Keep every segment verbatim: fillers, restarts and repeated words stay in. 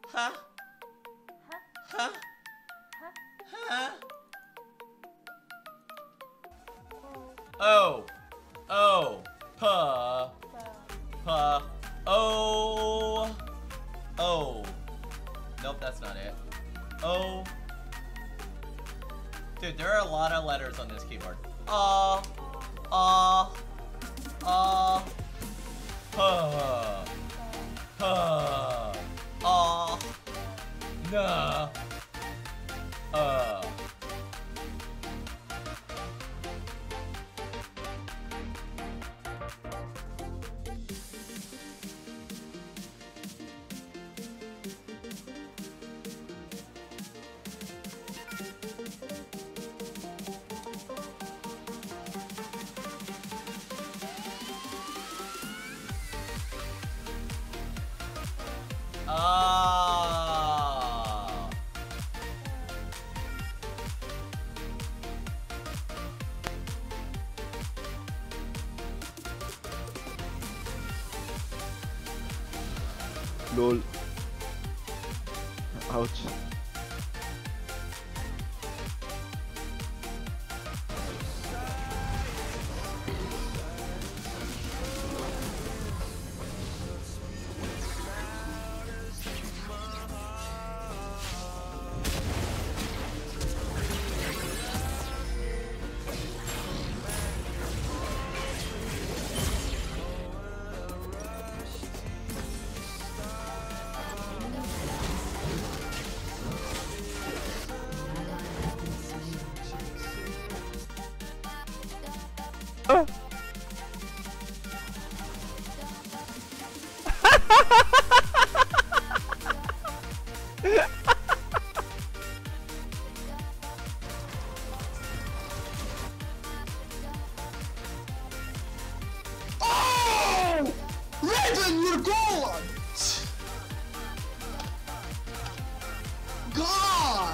Huh? Huh? Huh? Oh. Oh. Puh. Puh. Oh. Oh. Nope, that's not it. Oh. Dude, there are a lot of letters on this keyboard. Uh. Uh. Uh. Huh. Huh. Uh. Nah. Uh. Ah. Lol. Ouch. Ah. Oh! Raven, you're gone! God!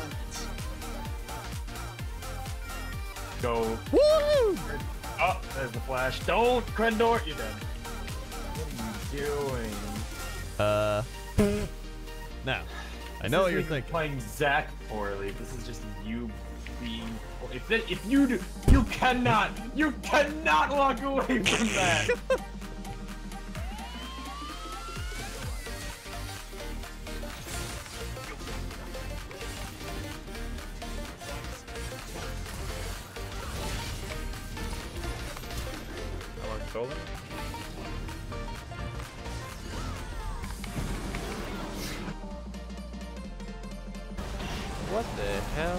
Go. Woo! Oh, there's the flash. Don't, Crendor, you're dead. What are you doing? Uh. Now, I know what you're thinking. Playing Zac poorly. This is just you being. If it, if you do, you cannot, you cannot walk away from that. Solo? What the hell?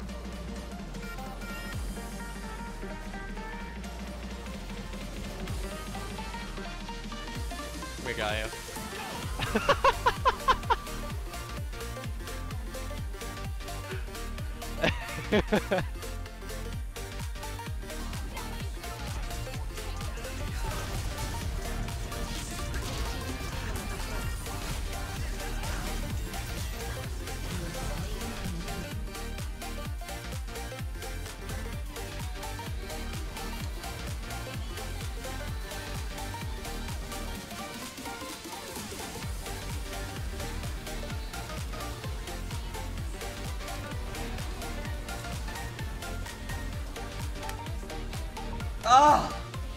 We got you. Ah!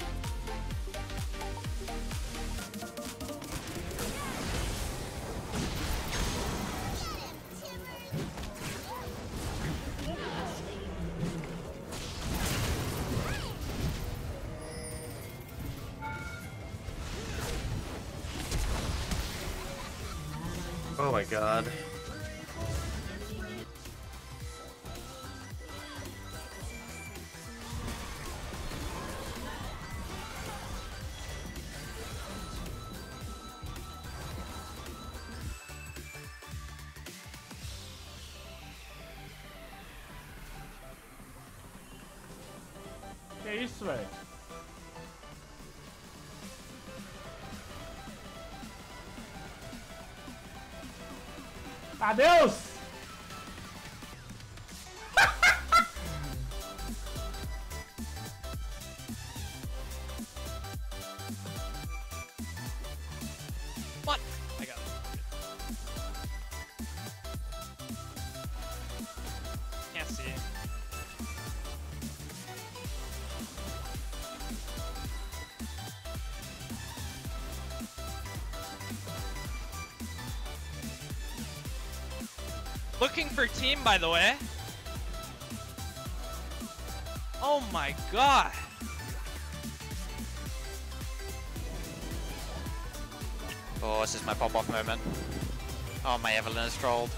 Oh my god. Que isso, velho? Adeus! What? I got it. Looking for team, by the way. Oh my god. Oh, this is my pop-off moment. Oh, my Evelyn is trolled.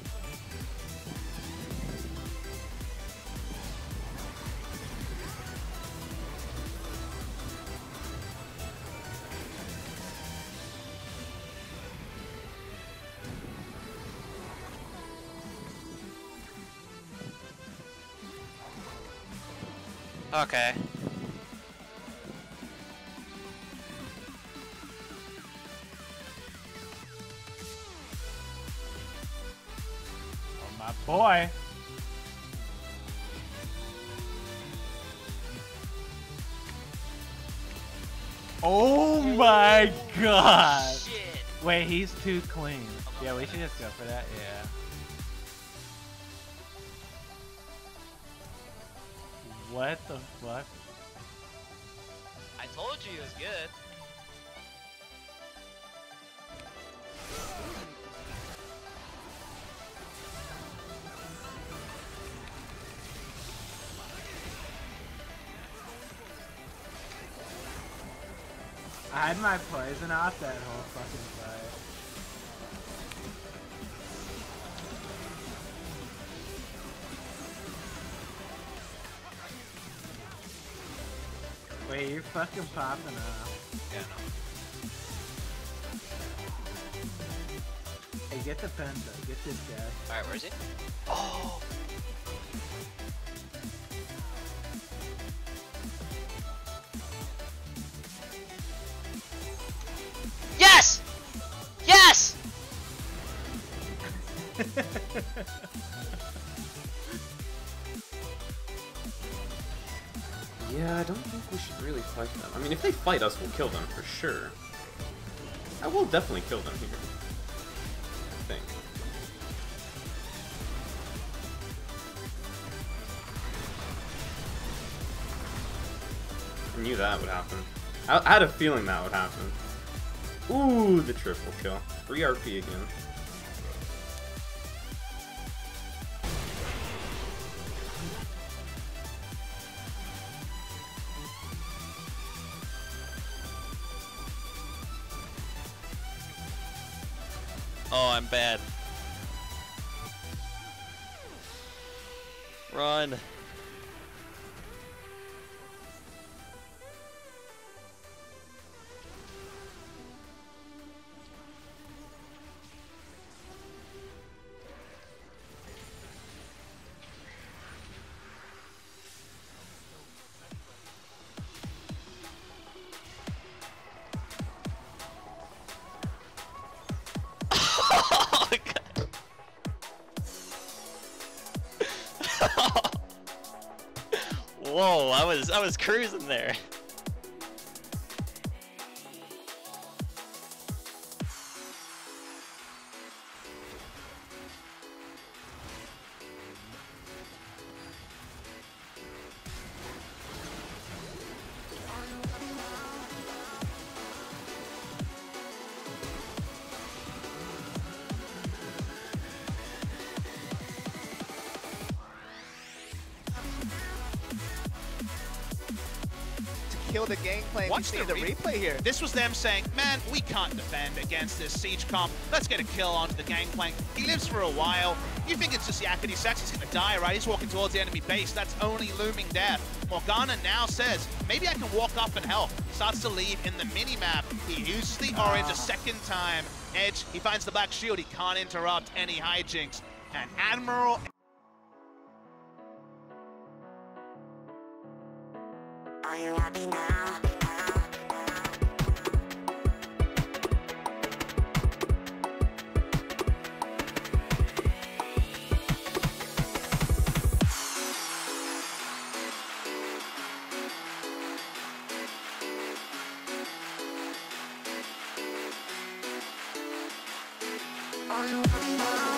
Okay. Oh, my boy. Oh my god. Shit. Wait, he's too clean. Yeah, we should just go for that. Yeah. What the fuck? I told you it was good. I had my poison off that whole fucking fight. Wait, you're fucking popping off. Yeah, no. Hey, get the penta. Get this guy. Alright, where is he? Oh! Yes! Yes! Yeah, I don't think we should really fight them. I mean, if they fight us, we'll kill them for sure. I will definitely kill them here. I think. I knew that would happen. I, I had a feeling that would happen. Ooh, the triple kill. Free R P again. Oh, I'm bad. Run. Oh, God. Whoa, I was I was cruising there. Kill the gangplank. Watch We see the the re- replay here. This was them saying, man, we can't defend against this siege comp. Let's get a kill onto the gangplank. He lives for a while. You think it's just Yakety Sax, he's gonna die, right? He's walking towards the enemy base. That's only looming death. Morgana now says, maybe I can walk up and help. Starts to leave in the mini-map. He uses the orange a second time. Edge, he finds the black shield. He can't interrupt any hijinks. And Admiral... Are you happy now? Are you happy now?